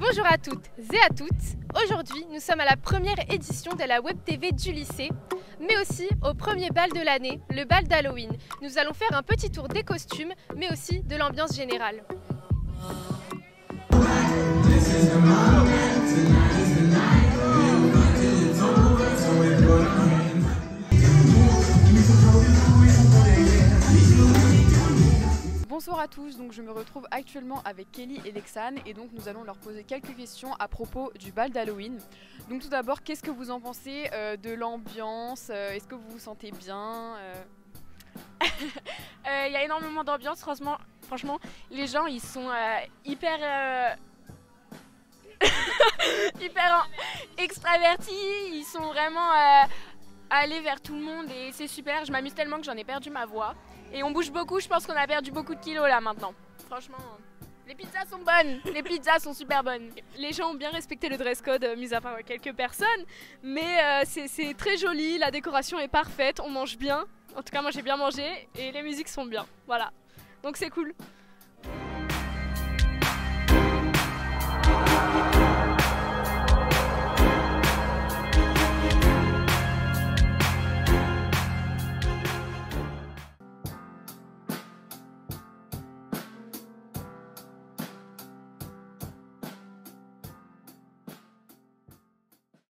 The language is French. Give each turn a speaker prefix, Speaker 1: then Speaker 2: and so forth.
Speaker 1: Bonjour à toutes et à toutes. Aujourd'hui, nous sommes à la première édition de la Web TV du lycée, mais aussi au premier bal de l'année, le bal d'Halloween. Nous allons faire un petit tour des costumes, mais aussi de l'ambiance générale.
Speaker 2: Bonsoir à tous, donc je me retrouve actuellement avec Kelly et Lexane et donc nous allons leur poser quelques questions à propos du bal d'Halloween. Donc tout d'abord, qu'est-ce que vous en pensez de l'ambiance? Est-ce que vous vous sentez bien?
Speaker 3: Il y a énormément d'ambiance, franchement, les gens ils sont hyper extravertis, ils sont vraiment allés vers tout le monde et c'est super, je m'amuse tellement que j'en ai perdu ma voix. Et on bouge beaucoup, je pense qu'on a perdu beaucoup de kilos là maintenant. Franchement, les pizzas sont bonnes, les pizzas sont super bonnes.
Speaker 4: Les gens ont bien respecté le dress code, mis à part quelques personnes, mais c'est très joli, la décoration est parfaite, on mange bien. En tout cas, moi j'ai bien mangé et les musiques sont bien, voilà. Donc c'est cool.